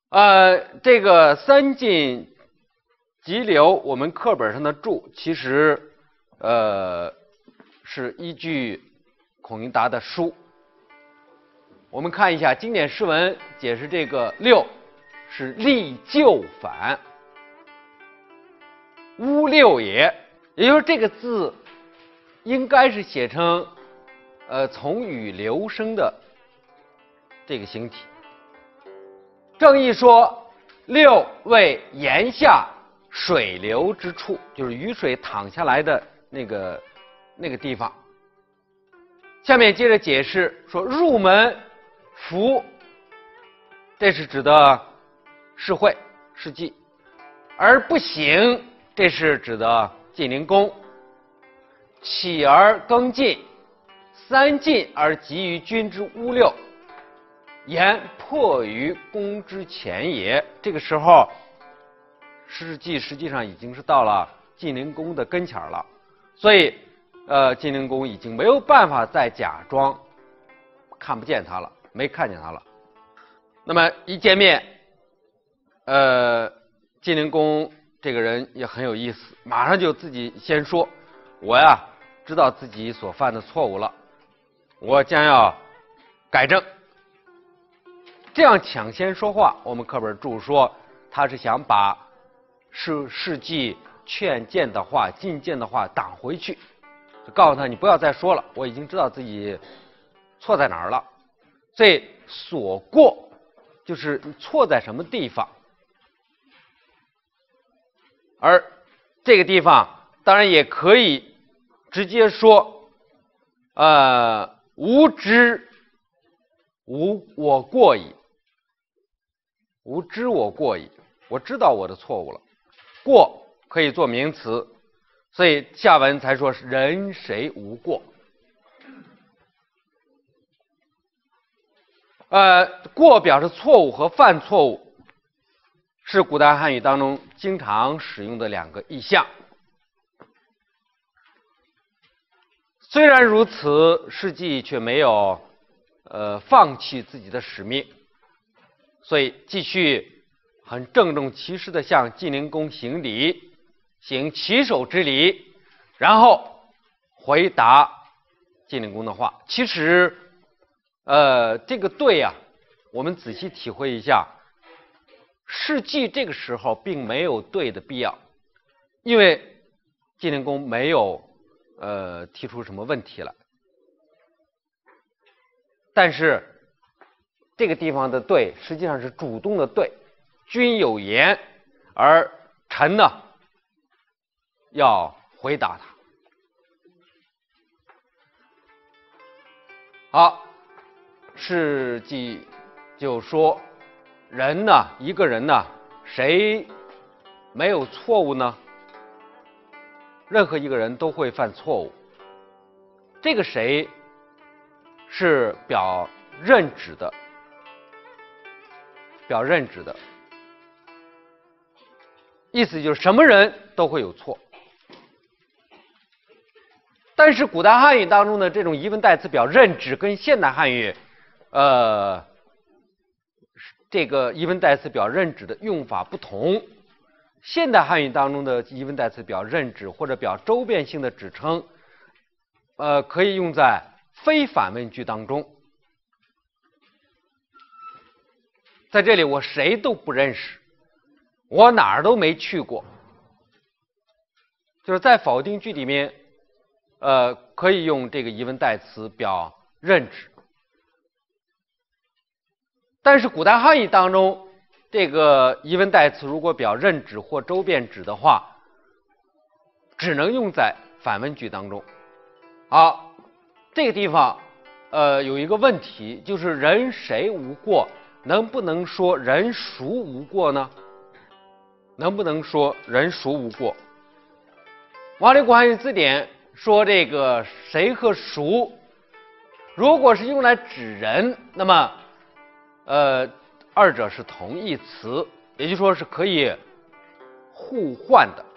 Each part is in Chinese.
这个三晋急流，我们课本上的注，其实是依据孔颖达的书。我们看一下经典诗文解释这个六是立就反，乌六也，也就是这个字应该是写成从语流声的这个形体。正义说六为檐下水流之处，就是雨水淌下来的那个地方。下面接着解释说入门服，这是指的世会世稷，而不省，这是指的晋灵公。起而更进，三晋而急于君之乌六，言迫于公之前也。这个时候世稷实际上已经是到了晋灵公的跟前了，所以晋灵公已经没有办法再假装看不见他了，没看见他了。那么一见面，晋灵公这个人也很有意思，马上就自己先说：“我呀，知道自己所犯的错误了，我将要改正。”这样抢先说话，我们课本注说他是想把世稷劝谏的话、进谏的话挡回去，就告诉他你不要再说了，我已经知道自己错在哪儿了。所以所过就是你错在什么地方，而这个地方当然也可以直接说无知我过矣，无知我过矣，我知道我的错误了。过可以做名词，所以下文才说人谁无过。过表示错误和犯错误，是古代汉语当中经常使用的两个意象。虽然如此，世稷却没有放弃自己的使命，所以继续很郑重其事地向晋灵公行礼，行起手之礼，然后回答晋灵公的话。其实这个对啊，我们仔细体会一下，世稷这个时候并没有对的必要，因为晋灵公没有提出什么问题来。但是这个地方的对实际上是主动的对，君有言，而臣呢要回答他。好，世稷就说人呢，一个人呢，谁没有错误呢？任何一个人都会犯错误。这个谁是表任指的，表任指的意思就是什么人都会有错。但是古代汉语当中的这种疑问代词表任指跟现代汉语这个疑问代词表任指的用法不同。现代汉语当中的疑问代词表任指或者表周边性的指称可以用在非反问句当中。在这里我谁都不认识，我哪儿都没去过，就是在否定句里面可以用这个疑问代词表任指。但是古代汉语当中，这个疑问代词如果表任指或周边指的话，只能用在反问句当中。好，这个地方有一个问题，就是人谁无过，能不能说人孰无过呢？能不能说人孰无过？王立古汉语字典说这个谁和孰，如果是用来指人，那么二者是同义词，也就是说是可以互换的。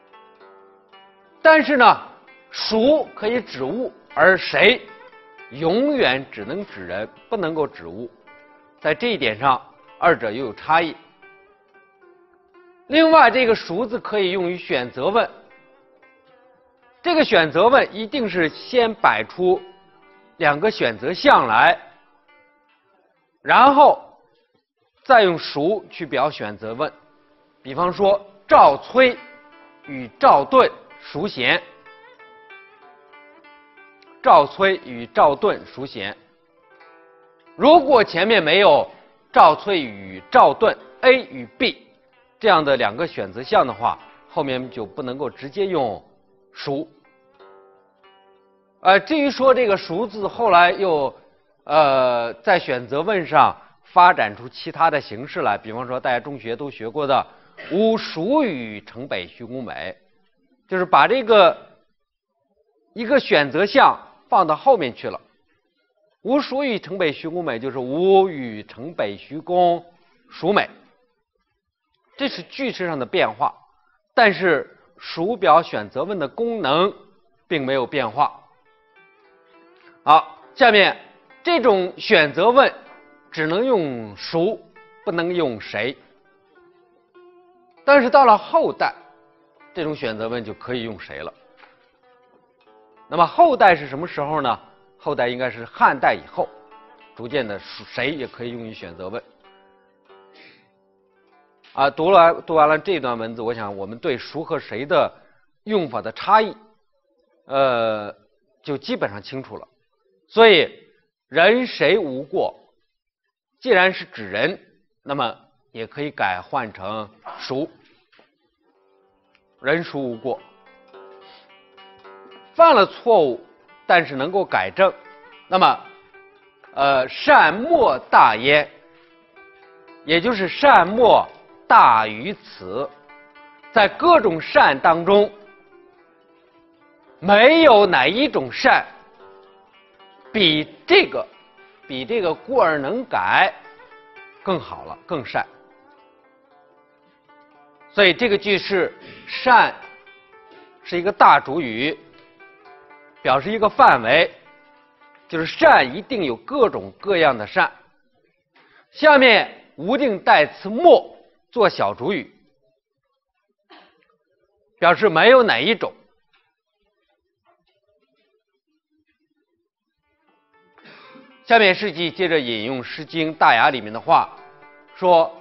但是呢，孰可以指物，而谁永远只能指人，不能够指物。在这一点上， 二者又有差异。另外，这个熟字可以用于选择问。这个选择问一定是先摆出两个选择项来，然后再用熟去表选择问。比方说，赵崔与赵盾孰贤？赵崔与赵盾孰贤？如果前面没有赵崔与赵盾 A 与 B 这样的两个选择项的话，后面就不能够直接用孰。至于说这个孰字后来又在选择问上发展出其他的形式来，比方说大家中学都学过的吾孰与城北徐公美，就是把这个一个选择项放到后面去了。吾孰与城北徐公美，就是吾与城北徐公孰美，这是句式上的变化，但是孰表选择问的功能并没有变化。好，下面这种选择问只能用孰，不能用谁。但是到了后代，这种选择问就可以用谁了。那么后代是什么时候呢？后代应该是汉代以后，逐渐的谁也可以用于选择问。读完了这段文字，我想我们对孰和谁的用法的差异，就基本上清楚了。所以人谁无过，既然是指人，那么也可以改换成孰。人孰无过，犯了错误，但是能够改正，那么善莫大焉，也就是善莫大于此。在各种善当中，没有哪一种善比这个过而能改更好了，更善。所以这个句式善是一个大主语，表示一个范围，就是善一定有各种各样的善。下面无定代词莫做小主语，表示没有哪一种。下面事迹接着引用《诗经·大雅》里面的话，说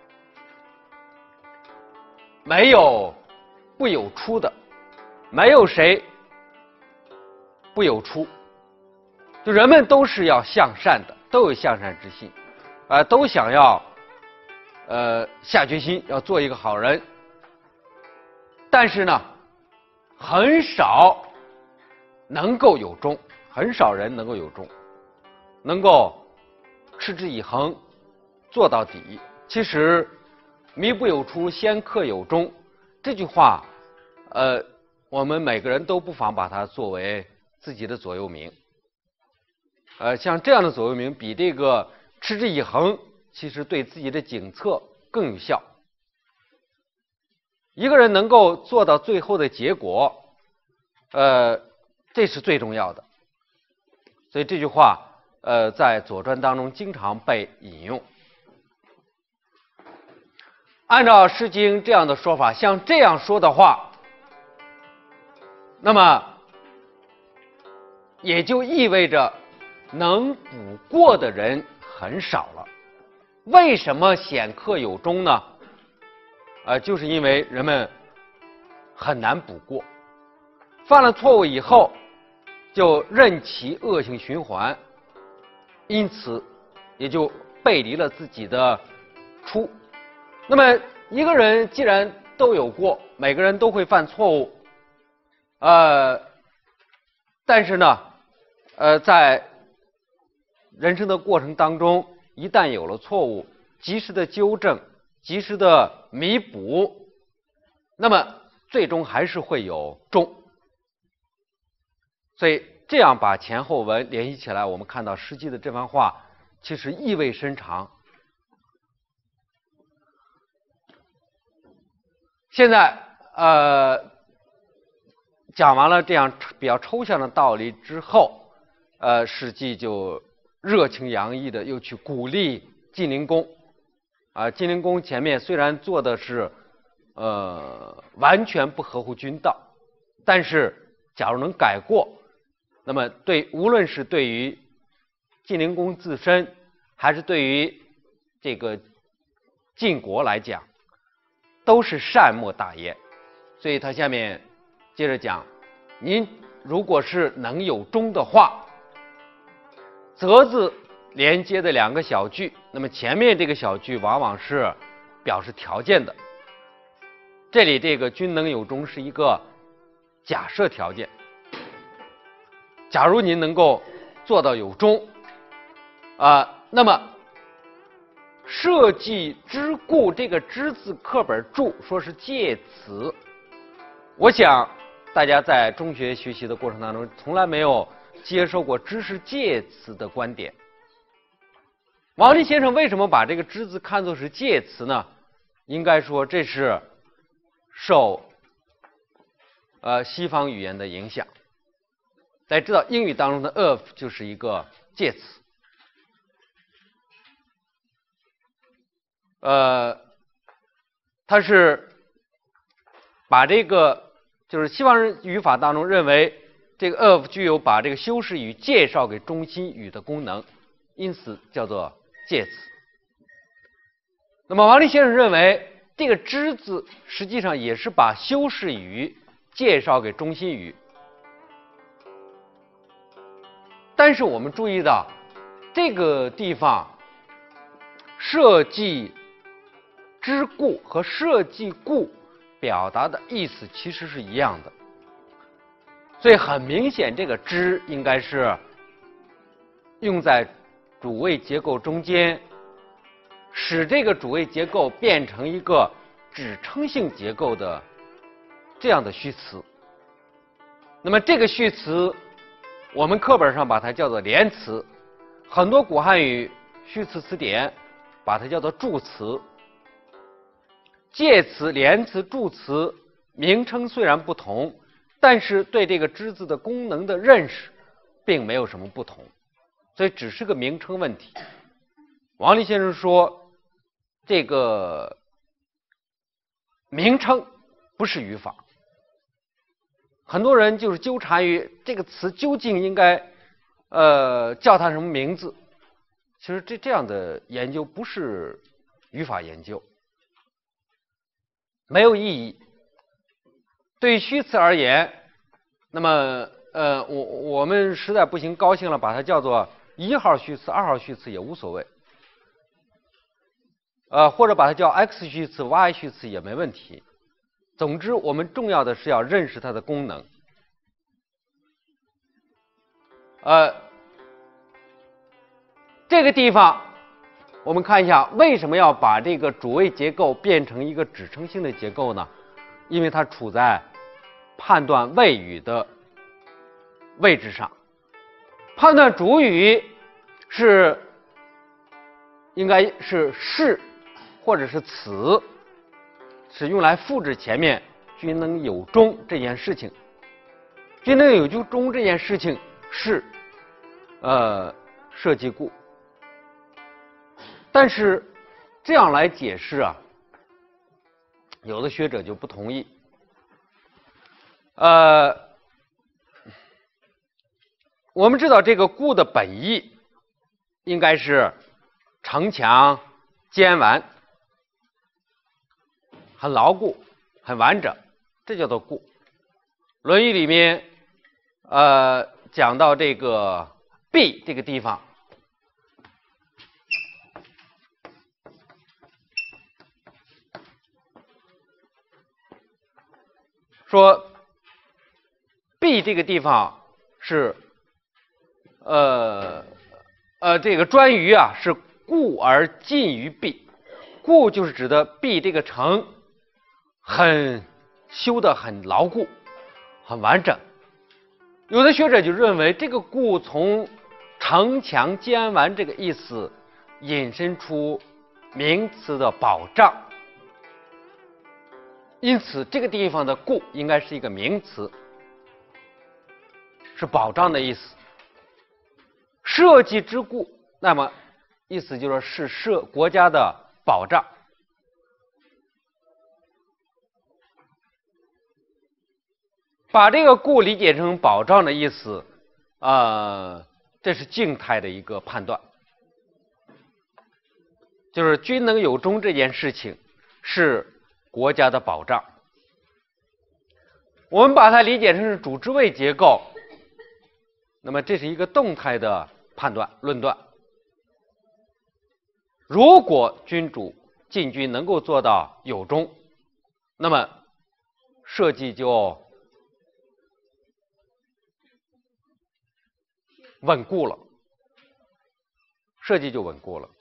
没有不有出的，没有谁不有出，就人们都是要向善的，都有向善之心，都想要下决心要做一个好人。但是呢，很少能够有终，很少人能够有终，能够持之以恒做到底。其实迷不有出，先克有终这句话，我们每个人都不妨把它作为自己的座右铭。像这样的座右铭比这个持之以恒其实对自己的警策更有效。一个人能够做到最后的结果，这是最重要的。所以这句话在《左传》当中经常被引用。按照《诗经》这样的说法，像这样说的话，那么也就意味着能补过的人很少了。为什么显克有终呢？就是因为人们很难补过，犯了错误以后就任其恶性循环，因此也就背离了自己的初。那么一个人既然都有过，每个人都会犯错误，但是呢，在人生的过程当中，一旦有了错误，及时的纠正，及时的弥补，那么最终还是会有终。所以这样把前后文联系起来，我们看到实际的这番话其实意味深长。现在讲完了这样比较抽象的道理之后，史记就热情洋溢的又去鼓励晋灵公晋灵公前面虽然做的是完全不合乎君道，但是假如能改过，那么无论是对于晋灵公自身，还是对于这个晋国来讲，都是善莫大焉。所以他下面接着讲，您如果是能有终的话，则字连接的两个小句，那么前面这个小句往往是表示条件的，这里这个君能有终是一个假设条件。假如您能够做到有终那么社稷之故，这个之字课本注说是介词，我想大家在中学学习的过程当中从来没有接受过知是介词的观点。王力先生为什么把这个之字看作是介词呢？应该说这是受西方语言的影响。大家知道英语当中的 of 就是一个介词，它是把这个就是西方人语法当中认为这个 of 具有把这个修饰语介绍给中心语的功能，因此叫做介词。那么王力先生认为这个之字实际上也是把修饰语介绍给中心语，但是我们注意到这个地方社稷之故和社稷故表达的意思其实是一样的，所以很明显这个之应该是用在主谓结构中间，使这个主谓结构变成一个指称性结构的这样的虚词。那么这个虚词我们课本上把它叫做连词，很多古汉语虚词词典把它叫做助词。介词、连词、助词名称虽然不同，但是对这个之字的功能的认识并没有什么不同，所以只是个名称问题。王力先生说这个名称不是语法，很多人就是纠缠于这个词究竟应该叫它什么名字，其实这样的研究不是语法研究，没有意义。对于虚词而言，那么我们实在不行高兴了，把它叫做1号虚词、2号虚词也无所谓，或者把它叫 x 虚词、y 虚词也没问题。总之我们重要的是要认识它的功能。这个地方我们看一下为什么要把这个主谓结构变成一个指称性的结构呢？因为它处在判断谓语的位置上。判断主语是应该是是或者是此，是用来复制前面君能有终这件事情。君能有终这件事情是社稷故，但是这样来解释有的学者就不同意。我们知道这个固的本意应该是城墙坚完，很牢固很完整，这叫做固。《论语》里面讲到这个壁这个地方，说壁这个地方是这个颛臾是固而近于壁，固就是指的壁这个城修得很牢固很完整。有的学者就认为这个固从城墙坚完这个意思引申出名词的保障，因此这个地方的固应该是一个名词，是保障的意思。社稷之固，那么意思就是国家的保障。把这个固理解成保障的意思，这是静态的一个判断，就是均能有终这件事情是国家的保障。我们把它理解成是主之谓结构，那么这是一个动态的判断论断。如果君主进军能够做到有终，那么社稷就稳固了，社稷就稳固了。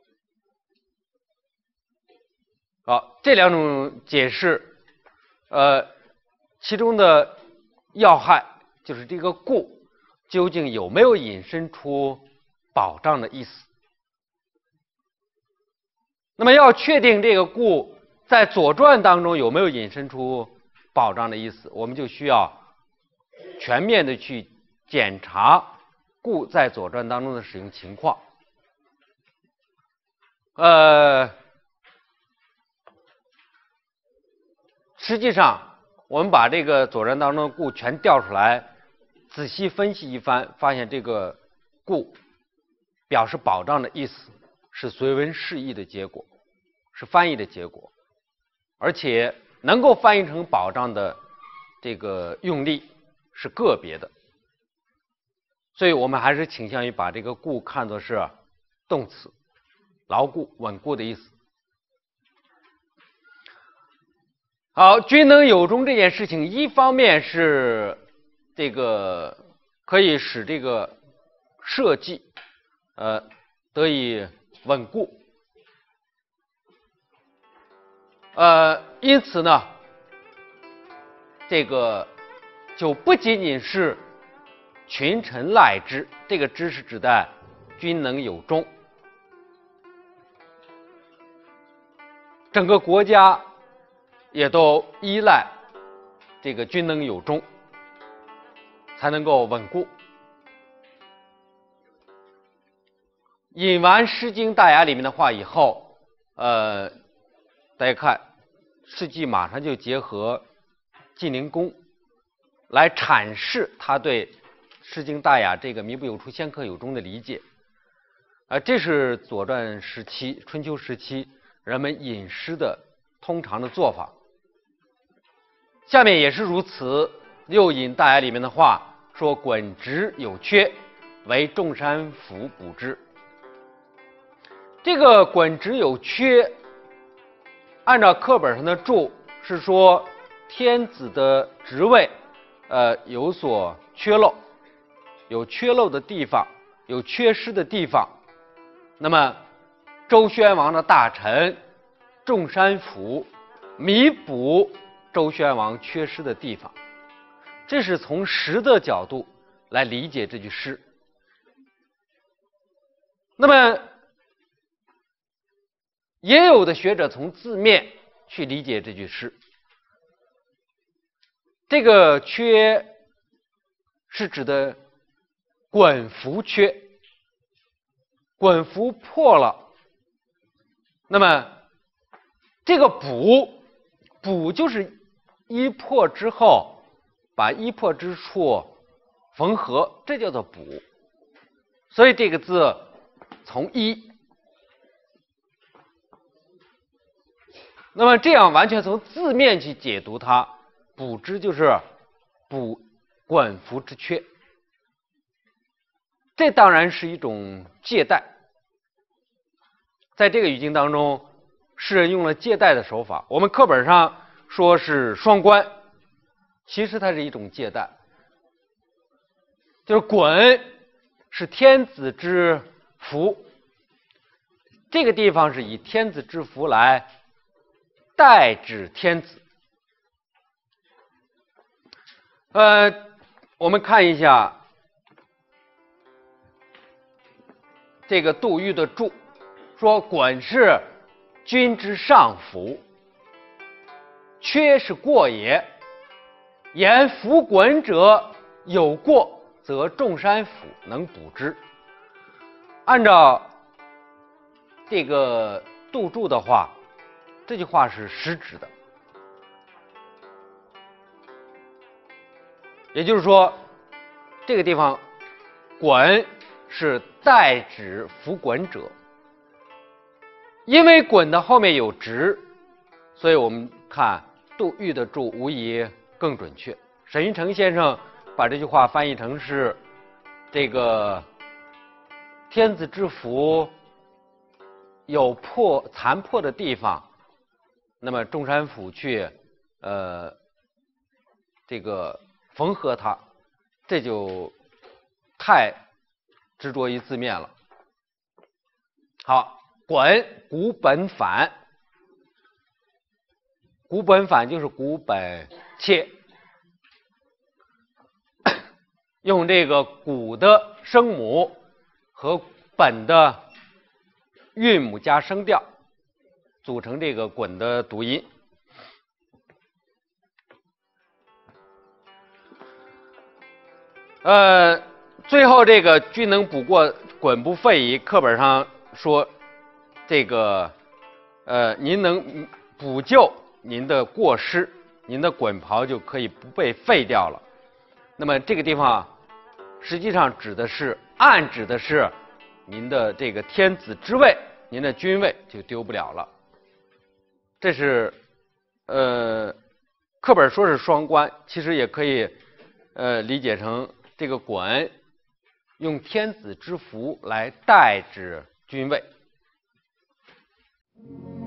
好，这两种解释，其中的要害就是这个固究竟有没有引申出保障的意思。那么要确定这个固在《左传》当中有没有引申出保障的意思，我们就需要全面的去检查固在《左传》当中的使用情况。实际上我们把这个《左传》当中的固全调出来，仔细分析一番，发现这个固表示保障的意思是随文释义的结果，是翻译的结果，而且能够翻译成保障的这个用例是个别的，所以我们还是倾向于把这个固看作是动词，牢固、稳固的意思。好，均能有终这件事情，一方面是这个可以使这个社稷得以稳固，因此呢，这个就不仅仅是群臣赖之，这个之是指的均能有终，整个国家也都依赖这个均能有终，才能够稳固。引完《诗经·大雅》里面的话以后，大家看，世纪马上就结合晋灵公来阐释他对《诗经·大雅》这个“民不有初，先克有终”的理解。这是左传时期、春秋时期人们引诗的通常的做法。下面也是如此，又引《大雅》里面的话说：“滚直有缺，为众山府补之。”这个“滚直有缺”，按照课本上的注是说天子的职位有所缺漏，有缺漏的地方，有缺失的地方。那么周宣王的大臣众山府弥补周宣王缺失的地方，这是从实的角度来理解这句诗。那么也有的学者从字面去理解这句诗，这个缺是指的滚服缺，滚服破了，那么这个补就是一破之后把一破之处缝合，这叫做补。所以这个字从一，那么这样完全从字面去解读它，补之就是补滚服之缺，这当然是一种借代。在这个语境当中，诗人用了借代的手法，我们课本上说是双关，其实它是一种借代，就是滚是天子之服，这个地方是以天子之服来代指天子。我们看一下这个杜预的注，说滚是君之上服，缺是过也，言服滚者有过，则众山府能补之。按照这个杜注的话，这句话是实指的。也就是说，这个地方“滚”是代指服滚者，因为“滚”的后面有直，所以我们看杜预的注无疑更准确。沈云成先生把这句话翻译成是这个天子之服有残破的地方，那么中山府去这个缝合它，这就太执着于字面了。好，滚古本反，古本反就是古本切，用这个古的声母和本的韵母加声调组成这个滚的读音。最后这个均能补过，滚不废矣。课本上说，这个您能补救您的过失，您的滚袍就可以不被废掉了。那么这个地方实际上暗指的是您的这个天子之位，您的君位就丢不了了。这是课本说是双关，其实也可以理解成这个滚用天子之服来代指君位。